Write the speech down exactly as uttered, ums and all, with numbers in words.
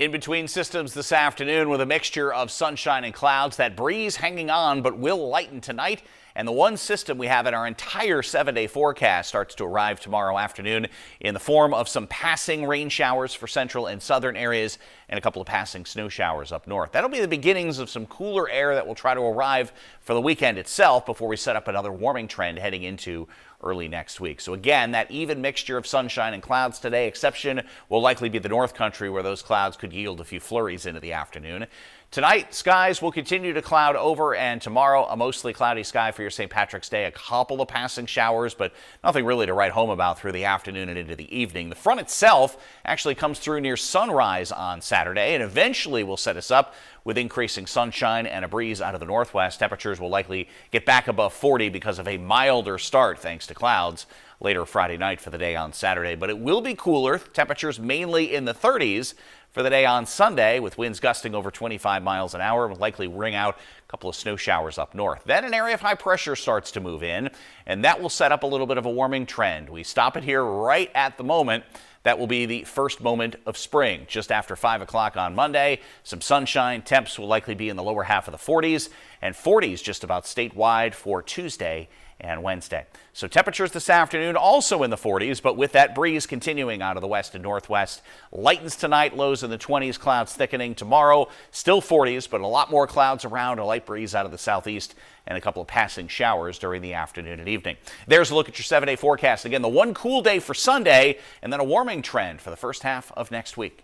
In between systems this afternoon with a mixture of sunshine and clouds. That breeze hanging on but will lighten tonight. And the one system we have in our entire seven-day forecast starts to arrive tomorrow afternoon in the form of some passing rain showers for central and southern areas and a couple of passing snow showers up north. That'll be the beginnings of some cooler air that will try to arrive for the weekend itself before we set up another warming trend heading into early next week. So again, that even mixture of sunshine and clouds today. Exception will likely be the North Country, where those clouds could yield a few flurries into the afternoon. Tonight, skies will continue to cloud over, and tomorrow a mostly cloudy sky for your Saint Patrick's Day. A couple of passing showers, but nothing really to write home about through the afternoon and into the evening. The front itself actually comes through near sunrise on Saturday and eventually will set us up with increasing sunshine and a breeze out of the northwest. Temperatures will likely get back above forty because of a milder start thanks to clouds later Friday night for the day on Saturday. But it will be cooler. Temperatures mainly in the thirties for the day on Sunday, with winds gusting over twenty-five miles an hour. Will likely ring out a couple of snow showers up north. Then an area of high pressure starts to move in, and that will set up a little bit of a warming trend. We stop it here right at the moment. That will be the first moment of spring, just after five o'clock on Monday. Some sunshine. Temps will likely be in the lower half of the forties, and forties just about statewide for Tuesday and Wednesday. So temperatures this afternoon also in the forties, but with that breeze continuing out of the west and northwest. Lightens tonight, lows in the twenties, clouds thickening. Tomorrow, still forties, but a lot more clouds around, a light breeze out of the southeast, and a couple of passing showers during the afternoon and evening. There's a look at your seven-day forecast. Again, the one cool day for Sunday, and then a warming trend for the first half of next week.